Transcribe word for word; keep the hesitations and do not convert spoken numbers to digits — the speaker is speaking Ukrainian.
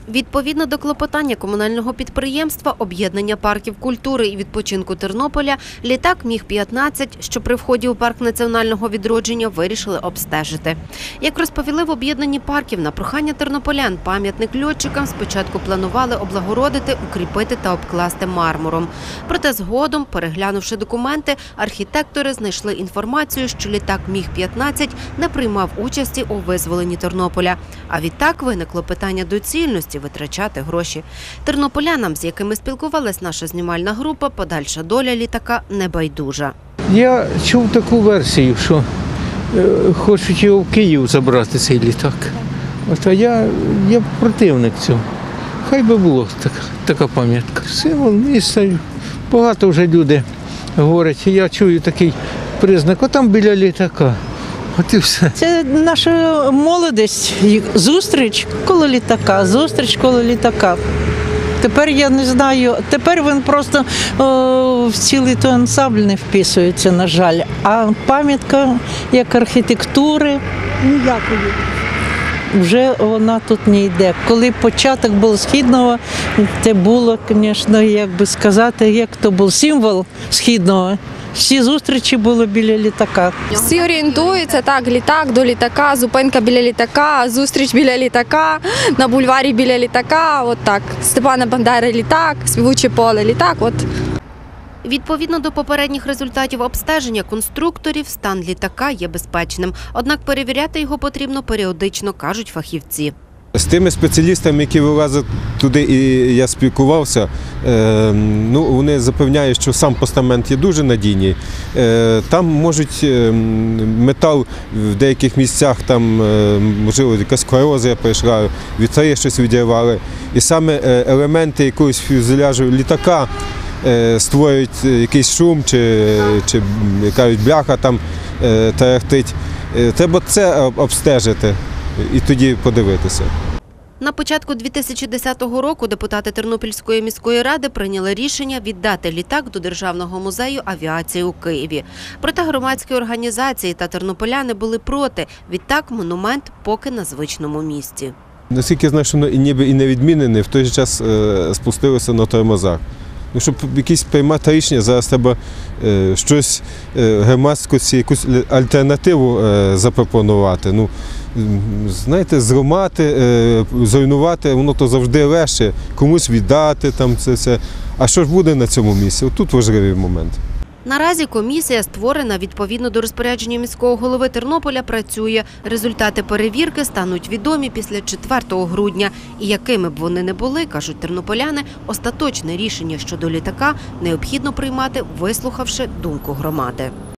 Відповідно до клопотання комунального підприємства «Об'єднання парків культури і відпочинку Тернополя», літак Міг п'ятнадцять, що при вході у парк національного відродження, вирішили обстежити. Як розповіли в об'єднанні парків, на прохання тернополян пам'ятник льотчикам спочатку планували облагородити, укріпити та обкласти мармуром. Проте згодом, переглянувши документи, архітектори знайшли інформацію, що літак Міг п'ятнадцять не приймав участі у визволенні Тернополя. А відтак виникло питання доцільності витрачати гроші. Тернополянам, з якими спілкувалась наша знімальна група, подальша доля літака небайдужа. Я чув таку версію, що е, хочуть його в Київ забрати, цей літак. От, а я, я противник цього. Хай би була така, така пам'ятка. Символ міста. Багато вже люди говорять, я чую такий признак, отам біля літака. От і все. Це наша молодість, зустріч коло літака, зустріч коло літака. Тепер я не знаю, тепер він просто о, в цілий той ансамбль не вписується, на жаль. А пам'ятка як архітектури ніякої. Вже вона тут не йде. Коли початок був Східного, це було, звісно, як би сказати, як то був символ Східного. Всі зустрічі були біля літака. Всі орієнтуються, так, літак до літака, зупинка біля літака, зустріч біля літака, на бульварі біля літака, от так. Степана Бандери літак, Співуче поле літак, от. Відповідно до попередніх результатів обстеження конструкторів, стан літака є безпечним. Однак перевіряти його потрібно періодично, кажуть фахівці. З тими спеціалістами, які вилазять туди, і я спілкувався, е, ну, вони запевняють, що сам постамент є дуже надійний. Е, там можуть е, метал в деяких місцях, там, е, можливо, якась корозія прийшла, вітри щось відірвали. І саме елементи якогось фюзеляжу літака е, створюють якийсь шум, чи, чи якась бляха там е, тарахтить. Е, треба це обстежити і тоді подивитися. На початку дві тисячі десятого року депутати Тернопільської міської ради прийняли рішення віддати літак до Державного музею авіації у Києві. Проте громадські організації та тернополяни були проти. Відтак монумент поки на звичному місці. Наскільки я знаю, що воно і ніби і не відмінене, в той же час е, спустилося на тормозах. Ну, щоб якісь приймати рішення, зараз треба е, щось е, громадськості, якусь альтернативу е, запропонувати. Ну, знаєте, зламати, е, зруйнувати, воно то завжди легше, комусь віддати там це все. А що ж буде на цьому місці? Тут важливий момент. Наразі комісія, створена відповідно до розпорядження міського голови Тернополя, працює. Результати перевірки стануть відомі після четвертого грудня. І якими б вони не були, кажуть тернополяни, остаточне рішення щодо літака необхідно приймати, вислухавши думку громади.